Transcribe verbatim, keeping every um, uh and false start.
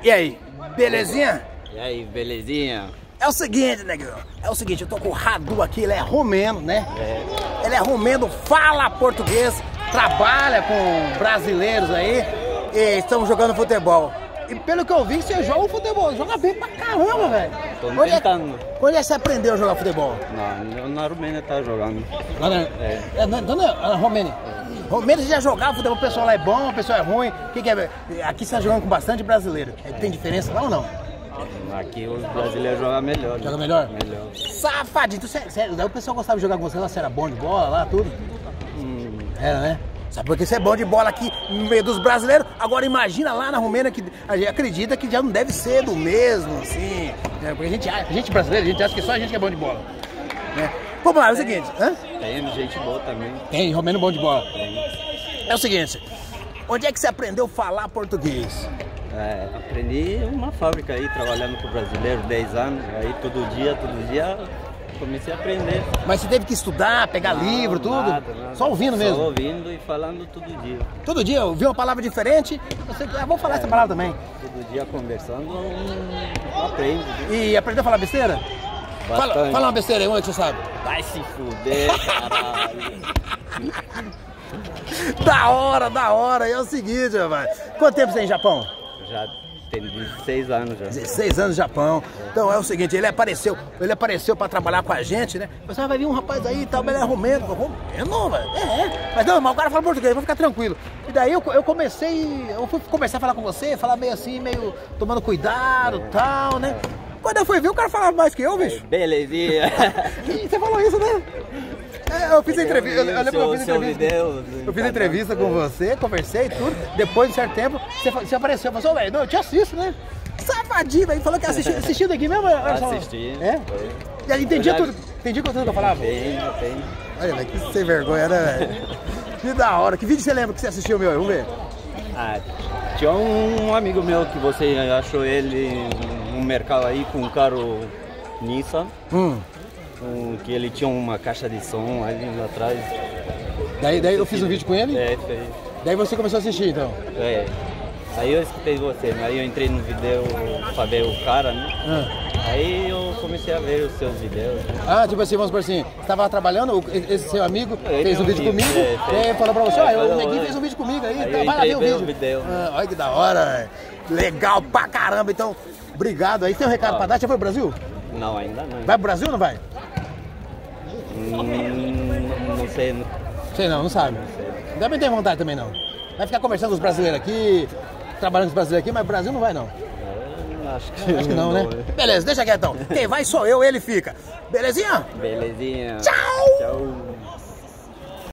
E aí, belezinha? E aí, belezinha? É o seguinte, negão, é o seguinte, eu tô com o Radu aqui, ele é romeno, né? É. Ele é romeno, fala português, trabalha com brasileiros aí e estamos jogando futebol. E pelo que eu vi, você joga futebol, joga bem pra caramba, velho. Tô Onde é, tentando. onde é que você aprendeu a jogar futebol? Não, na Romênia tá jogando. Lá na, É. é, na, na, na Romênia. É. Romênia você já jogava futebol, o pessoal lá é bom, o pessoal é ruim. Que que é? Aqui você tá jogando com bastante brasileiro. Tem diferença lá ou não? Aqui os brasileiros jogam melhor. Joga melhor? Melhor. Safadinho, tu, sério, sério, daí o pessoal gostava de jogar com você lá, você era bom de bola lá, tudo? Hum. Era, né? Sabe porque você é bom de bola aqui no meio dos brasileiros? Agora imagina lá na Romênia que a gente acredita que já não deve ser do mesmo, assim. Né? Porque a gente, a gente brasileiro, a gente acha que só a gente que é bom de bola. Né? Vamos lá, é o seguinte. Hã? Tem gente boa também. Tem, romeno bom de bola. Tem. É o seguinte, onde é que você aprendeu a falar português? É, aprendi uma fábrica aí, trabalhando com brasileiro, dez anos. Aí todo dia, todo dia, comecei a aprender. Mas você teve que estudar, pegar Não, livro, tudo? nada, nada. Só ouvindo mesmo? Só ouvindo e falando todo dia. Todo dia eu vi uma palavra diferente, você, ah, vou falar É. essa palavra também. Todo dia conversando, um aprende. E aprendeu a falar besteira? Fala, Bastante. fala uma besteira aí, uma que você sabe. Vai se fuder, caralho. Da hora, da hora. E é o seguinte, rapaz. Quanto tempo você tem em Japão? Já tem dezesseis anos já. dezesseis anos no Japão. Então é o seguinte, ele apareceu, ele apareceu pra trabalhar com a gente, né? Você ah, vai vir um rapaz aí e tal, mas ele é romeno. Romeno, velho? É, é. Mas não, mas o cara fala português, vou ficar tranquilo. E daí eu, eu comecei, eu fui começar a falar com você, falar meio assim, meio tomando cuidado e tal, né? Quando eu fui ver, o cara falava mais que eu, bicho. Belezinha. E você falou isso, né? É, eu fiz a entrevista, eu, eu lembro que eu fiz a Seu entrevista. vídeo, Eu fiz a entrevista com você, conversei e tudo. Depois de um certo tempo, você, você apareceu. Falou, velho, não, eu te assisto, né? Safadinho, velho. Falou que assistiu, assistiu daqui mesmo? Assisti. É? Foi. E aí, entendia Eu já- tudo, entendia tudo que eu falava? Tem, tem. Olha, velho, que sem vergonha, né, velho? Que da hora. Que vídeo você lembra que você assistiu, meu? Vamos ver. Ah, tinha um amigo meu que você achou ele no mercado aí com um carro Nissan. Hum. Um, que ele tinha uma caixa de som ali lá atrás. Daí, daí eu fiz um vídeo com ele? É, fez. Daí você começou a assistir, então? É. Aí eu escutei você, aí eu entrei no vídeo pra ver o cara, né? Ah. Aí eu comecei a ver os seus vídeos. Ah, tipo assim, vamos por assim, você estava trabalhando, esse seu amigo Ele fez um tem um vídeo vídeo, comigo, é, e fez. aí falou pra você, É, olha, o falou, neguinho é. fez um vídeo comigo aí, Aí tá, eu vai lá ver o entrei ver vídeo. o vídeo. Ah, olha que da hora, velho. Legal pra caramba, então, obrigado. Aí tem um recado Ó. pra dar, já foi pro Brasil? Não, ainda não. Vai pro Brasil ou não vai? Hum, não sei. Não Sei não, não sabe. sei. Também tem vontade também não. Vai ficar conversando com os brasileiros aqui, trabalhando com os brasileiros aqui, mas o Brasil não vai não. Eu acho que, Acho que não, né? Beleza, deixa quietão. Quem vai sou eu, ele fica. Belezinha? Belezinha. Tchau!